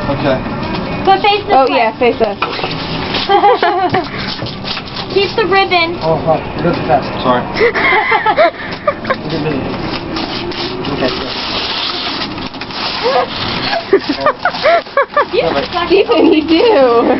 Okay. But face this way. Oh yeah, face us. Keep the ribbon. Oh, fuck. It goes too fast. Sorry. We'll get busy. Okay, Stephen, you do.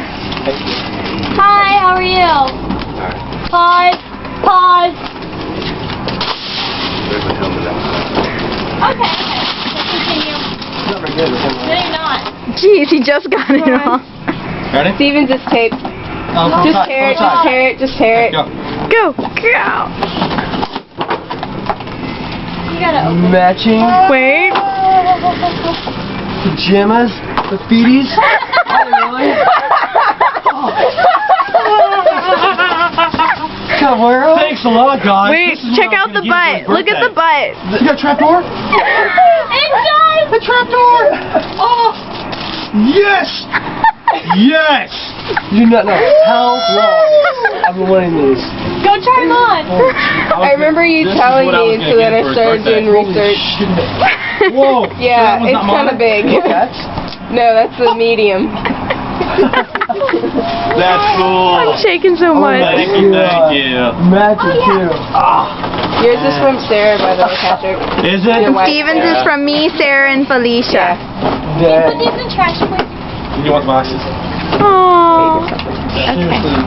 Hi, how are you? Pause. Pause. There's my helmet outside. Okay. Let's continue. It's not very good. No, you're not. Jeez, he just got it off. Ready? Stephen's is taped. Oh, Just tear it, just tear it, just tear it. Go. Go, go. You gotta open. Matching Wait. pajamas, the feeties. Oh, really? Oh. Thanks a lot, guys. Wait, check out the butt. Look at the butt. You got a trapdoor? It does! A trapdoor! Oh! Yes! Yes! You do not know how long I've been wanting these. Go try them on. I remember you telling me, so then I started doing research. Whoa! Yeah, So that was it's not kind of mine? big. That's No, that's the medium. That's cool. I'm shaking so much. Thank you, thank you. magic too. Yours is from Sarah, by the way, Patrick. Is it? Your wife. Steven's is from me, Sarah, and Felicia. Put these in trash, please. You want boxes? Aww. Seriously.